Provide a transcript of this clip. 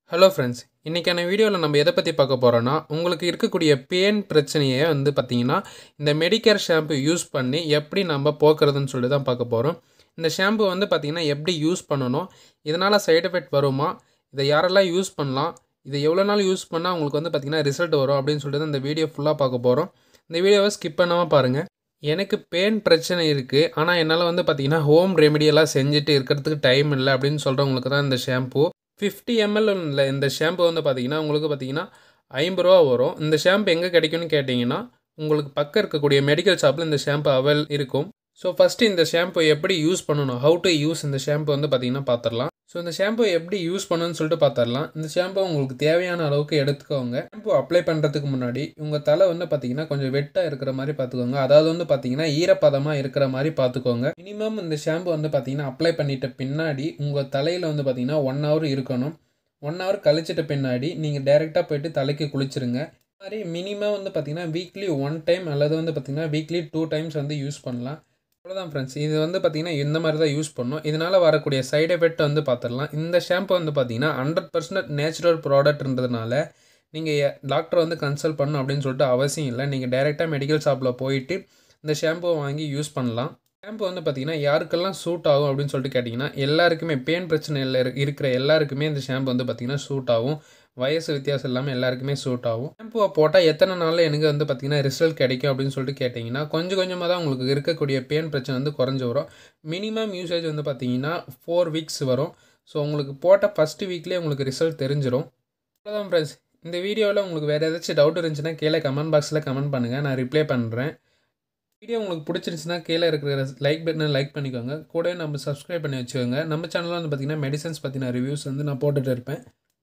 Hello friends, இன்றைக்கான வீடியோவில் நம்ம எதை பற்றி பார்க்க போகிறோன்னா, உங்களுக்கு இருக்கக்கூடிய பேன் பிரச்சனையை பார்த்தீங்கன்னா இந்த மெடிக்கேர் ஷாம்பு யூஸ் பண்ணி எப்படி நம்ம போக்குறதுன்னு சொல்லி தான் பார்க்க போகிறோம். இந்த ஷாம்பு பார்த்தீங்கன்னா எப்படி யூஸ் பண்ணணும், இதனால் சைடு எஃபெக்ட் வருமா, இதை யாரெல்லாம் யூஸ் பண்ணலாம், இதை எவ்வளோ நாள் யூஸ் பண்ணால் உங்களுக்கு பார்த்தீங்கன்னா ரிசல்ட் வரும் அப்படின்னு சொல்லிட்டு தான் இந்த வீடியோ ஃபுல்லாக பார்க்க போகிறோம். இந்த வீடியோவை ஸ்கிப் பண்ணாமல் பாருங்கள். எனக்கு பேன் பிரச்சனை இருக்குது, ஆனால் என்னால் பார்த்தீங்கன்னா ஹோம் ரெமெடியெல்லாம் செஞ்சுட்டு இருக்கிறதுக்கு டைம் இல்லை அப்படின்னு சொல்கிறவங்களுக்கு தான் இந்த ஷாம்பு 50 ml இல்லை. இந்த ஷாம்பு பார்த்தீங்கன்னா உங்களுக்கு பார்த்தீங்கன்னா 50 ரூபா வரும். இந்த ஷாம்பு எங்கே கிடைக்கும்னு கேட்டிங்கன்னா, உங்களுக்கு பக்கம் இருக்கக்கூடிய மெடிக்கல் ஷாப்பில் இந்த ஷாம்பு இருக்கும். ஸோ ஃபஸ்ட்டு இந்த ஷாம்பு எப்படி யூஸ் பண்ணணும், ஹவு டு யூஸ் இந்த ஷாம்பு பார்த்தீங்கன்னா பார்த்துடலாம். ஸோ இந்த ஷாம்பு எப்படி யூஸ் பண்ணணும்னு சொல்லிட்டு பார்த்துடலாம். இந்த ஷாம்பு உங்களுக்கு தேவையான அளவுக்கு எடுத்துக்கோங்க. ஷாம்பு அப்ளை பண்ணுறதுக்கு முன்னாடி உங்கள் தலை பார்த்தீங்கன்னா கொஞ்சம் வெட்டாக இருக்கிற மாதிரி பார்த்துக்கோங்க. அதாவது பார்த்தீங்கன்னா ஈரப்பதமாக இருக்கிற மாதிரி பார்த்துக்கோங்க. மினிமம் இந்த ஷாம்பு பார்த்தீங்கன்னா அப்ளை பண்ணிட்ட பின்னாடி உங்கள் தலையில் பார்த்தீங்கன்னா 1 hour இருக்கணும். 1 hour கழிச்சிட்ட பின்னாடி நீங்கள் டைரெக்டாக போய்ட்டு தலைக்கு குளிச்சிருங்க. இந்த மாதிரி மினிமம் பார்த்தீங்கன்னா வீக்லி 1 time அல்லது பார்த்தீங்கன்னா வீக்லி 2 times யூஸ் பண்ணலாம். அவ்வளோதான் ஃப்ரெண்ட்ஸ். இது பார்த்தீங்கன்னா இந்த மாதிரி தான் யூஸ் பண்ணணும். இதனால் வரக்கூடிய சைடு எஃபெக்ட் பார்த்துடலாம். இந்த ஷாம்பு பார்த்தீங்கன்னா 100% நேச்சுரல் ப்ராடக்ட்ன்றதுனால நீங்கள் டாக்டர் கன்சல்ட் பண்ணணும் அப்படின்னு சொல்லிட்டு அவசியம் இல்லை. நீங்கள் டைரெக்டாக மெடிக்கல் ஷாப்பில் போயிட்டு இந்த ஷாம்புவை வாங்கி யூஸ் பண்ணலாம். ஷாம்பு பார்த்தீங்கன்னா யாருக்கெல்லாம் சூட் ஆகும் அப்படின்னு சொல்லிட்டு கேட்டிங்கன்னா, எல்லாருக்குமே பேன் பிரச்சனையில் இருக்கிற எல்லாருக்குமே இந்த ஷாம்பு பார்த்தீங்கன்னா சூட் ஆகும். வயசு வித்தியாசம் இல்லாமல் எல்லாருக்குமே சூட் ஆகும். ஷாம்புவை போட்டால் எத்தனை நாளில் எனக்கு பார்த்தீங்கன்னா ரிசல்ட் கிடைக்கும் அப்படின்னு சொல்லிட்டு கேட்டிங்கன்னா, கொஞ்சம் கொஞ்சமாக தான் உங்களுக்கு இருக்கக்கூடிய பேன் பிரச்சனை குறைஞ்சி வரும். மினிமம் யூசேஜ் பார்த்தீங்கன்னா 4 weeks வரும். ஸோ உங்களுக்கு போட்ட ஃபஸ்ட்டு வீக்லேயே உங்களுக்கு ரிசல்ட் தெரிஞ்சிடும். அவ்வளோதான் ஃப்ரெண்ட்ஸ். இந்த வீடியோவில் உங்களுக்கு வேறு ஏதாச்சும் டவுட் இருந்துச்சுன்னா கீழே கமெண்ட் பாக்ஸில் கமெண்ட் பண்ணுங்கள், நான் ரிப்ளை பண்ணுறேன். வீடியோ உங்களுக்கு பிடிச்சிருந்துச்சுன்னா கீழே இருக்கிற லைக் பட்டனை லைக் பண்ணிக்கோங்க. கூட நம்ம சப்ஸ்கிரைப் பண்ணி வச்சுக்கோங்க. நம்ம சேனலில் பார்த்தீங்கன்னா மெடிசன்ஸ் பற்றின ரிவ்யூஸ் நான் போட்டுகிட்டு இருப்பேன்.